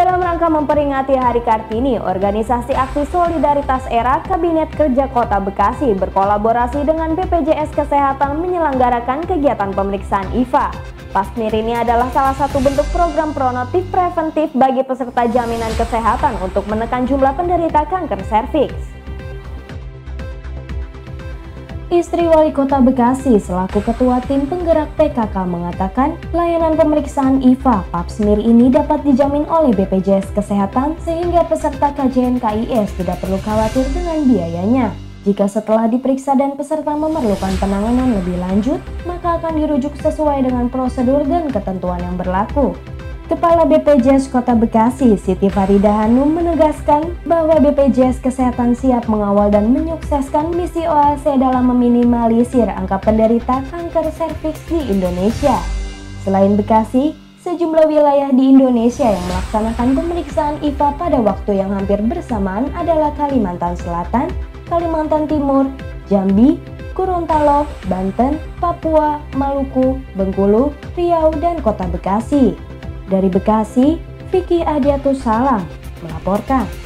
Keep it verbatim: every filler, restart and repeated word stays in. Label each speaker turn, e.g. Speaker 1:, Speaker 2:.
Speaker 1: Dalam rangka memperingati Hari Kartini, organisasi aksi Solidaritas Era Kabinet Kerja Kota Bekasi berkolaborasi dengan B P J S Kesehatan menyelenggarakan kegiatan pemeriksaan I V A. Pap-Smear ini adalah salah satu bentuk program promotif preventif bagi peserta jaminan kesehatan untuk menekan jumlah penderita kanker serviks. Istri Wali Kota Bekasi selaku Ketua Tim Penggerak P K K mengatakan layanan pemeriksaan I V A Pap-Smear ini dapat dijamin oleh B P J S Kesehatan sehingga peserta K J N K I S tidak perlu khawatir dengan biayanya. Jika setelah diperiksa dan peserta memerlukan penanganan lebih lanjut, maka akan dirujuk sesuai dengan prosedur dan ketentuan yang berlaku. Kepala B P J S Kota Bekasi, Siti Farida Hanum menegaskan bahwa B P J S Kesehatan siap mengawal dan menyukseskan misi O A C dalam meminimalisir angka penderita kanker serviks di Indonesia. Selain Bekasi, sejumlah wilayah di Indonesia yang melaksanakan pemeriksaan I V A pada waktu yang hampir bersamaan adalah Kalimantan Selatan, Kalimantan Timur, Jambi, Gorontalo, Banten, Papua, Maluku, Bengkulu, Riau, dan Kota Bekasi. Dari Bekasi, Vicky Adiatus Salam melaporkan.